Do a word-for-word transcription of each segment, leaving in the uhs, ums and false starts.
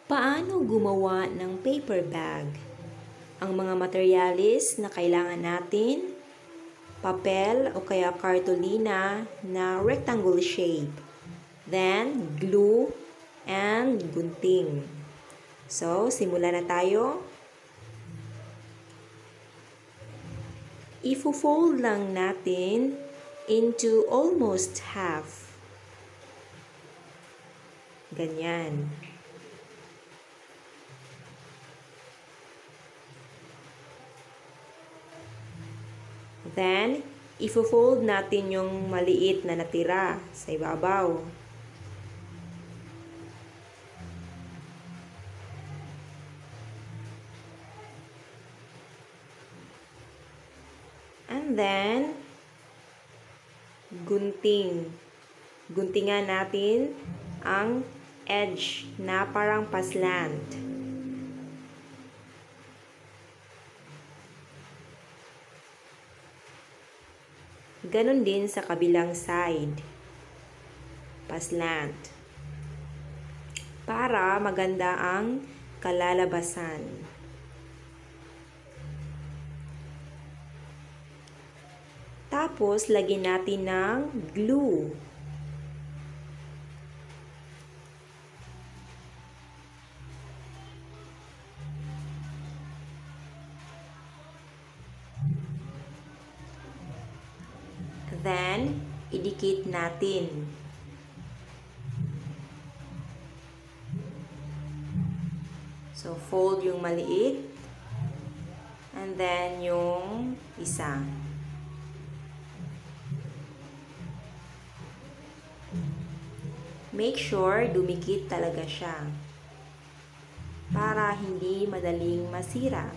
Paano gumawa ng paper bag? Ang mga materyales na kailangan natin, papel o kaya cartolina na rectangle shape. Then, glue and gunting. So, simulan na tayo. Ifo-fold lang natin into almost half. Ganyan. Then, ifo-fold natin yung maliit na natira sa ibabaw. And then, gunting. Guntingan natin ang edge na parang paslant. Ganon din sa kabilang side. Paslant. Para maganda ang kalalabasan. Tapos, lagyan natin ng glue. Then, idikit natin. So, fold yung maliit. And then, yung isa. Make sure dumikit talaga siya. Para hindi madaling masira.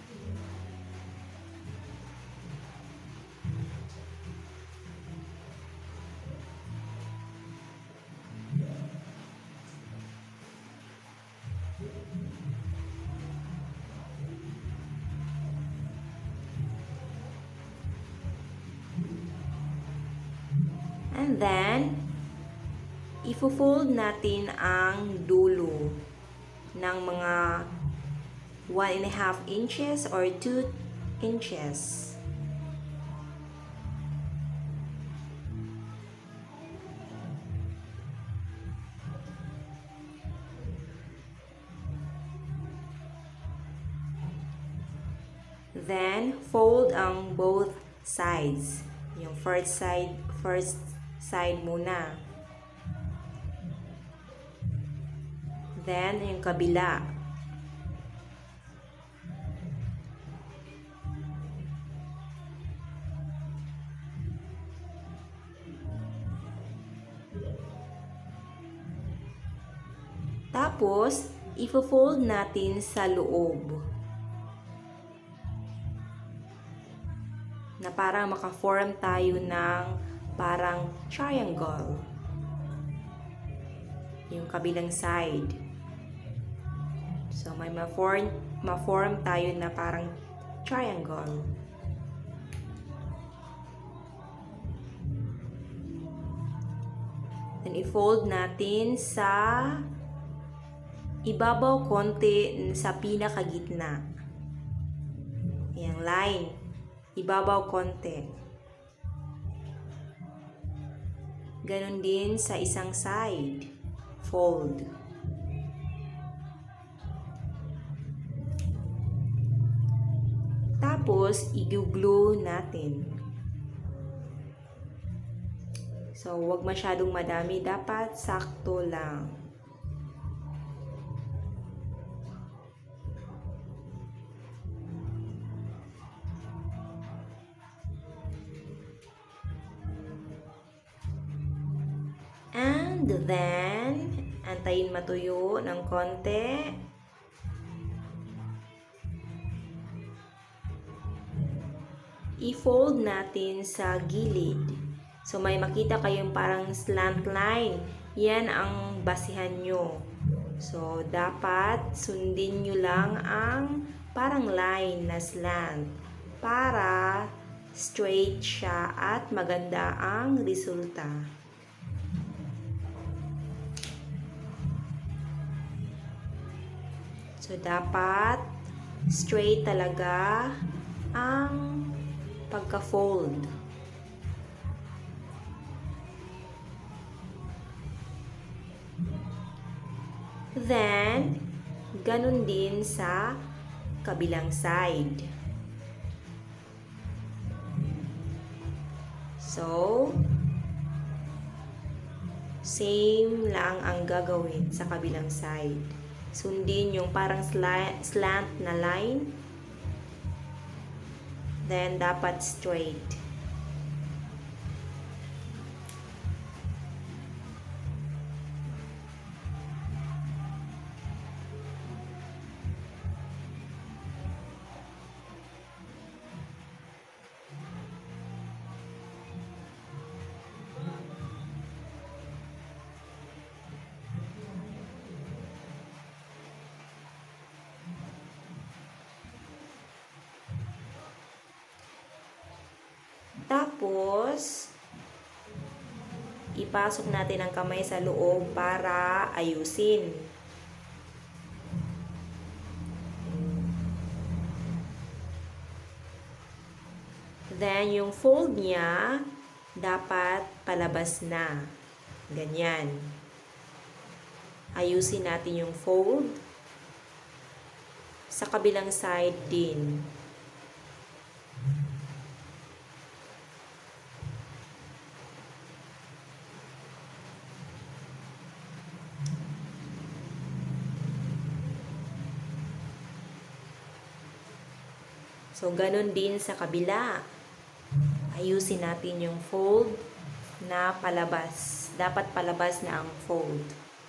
And then, ifo-fold natin ang dulo ng mga one and a half inches or two inches. Then, fold ang both sides. Yung first side, first side muna. Then, yung kabila. Tapos, ifo-fold natin sa loob. Na parang maka-form tayo ng parang triangle. Yung kabilang side. So, may ma-form, ma-form tayo na parang triangle. Then, i-fold natin sa ibabaw konti sa pinakagitna. Ayan, line. Ibabaw konti. Ganon din sa isang side. Fold. Tapos, i-glue natin. So, huwag masyadong madami. Dapat sakto lang. And then, antayin matuyo ng konti. I-fold natin sa gilid. So, may makita kayong parang slant line. Yan ang basihan nyo. So, dapat sundin nyo lang ang parang line na slant para straight siya at maganda ang resulta. So, dapat straight talaga ang pagka-fold. Then, ganun din sa kabilang side. So, same lang ang gagawin sa kabilang side. Sundin yung parang slant na line. Then, dapat straight. Tapos, ipasok natin ang kamay sa loob para ayusin. Then, yung fold niya, dapat palabas na. Ganyan. Ayusin natin yung fold. Sa kabilang side din. So, ganun din sa kabila. Ayusin natin yung fold na palabas. Dapat palabas na ang fold.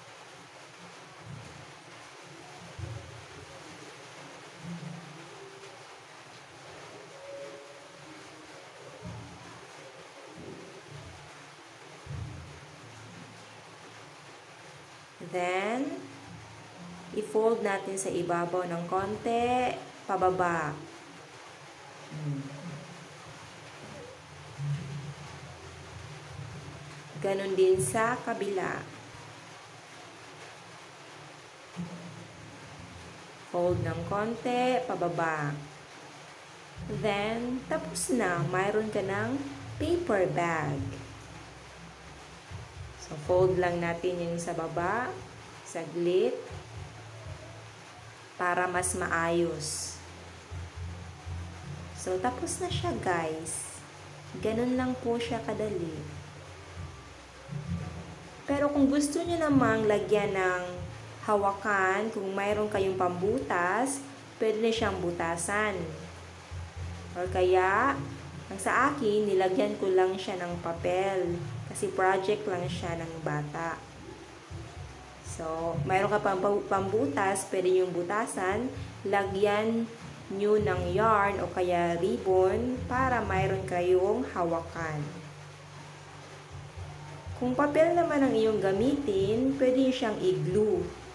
Then, i-fold natin sa ibabaw ng konti, pababa. Ganon din sa kabila. Fold ng konti, pababa. Then, tapos na. Mayroon ka ng paper bag. So, fold lang natin yung sa baba, saglit, para mas maayos. So, tapos na siya, guys. Ganun lang po siya kadali. Pero kung gusto niyo namang lagyan ng hawakan, kung mayroon kayong pambutas, pwede na siyang butasan. Or kaya, ang sa akin, nilagyan ko lang siya ng papel. Kasi project lang siya ng bata. So, mayroon ka pang pambutas, pwede yung butasan, lagyan nyo ng yarn o kaya ribbon para mayroon kayong hawakan. Kung papel naman ang iyong gamitin, pwede siyang i-glue.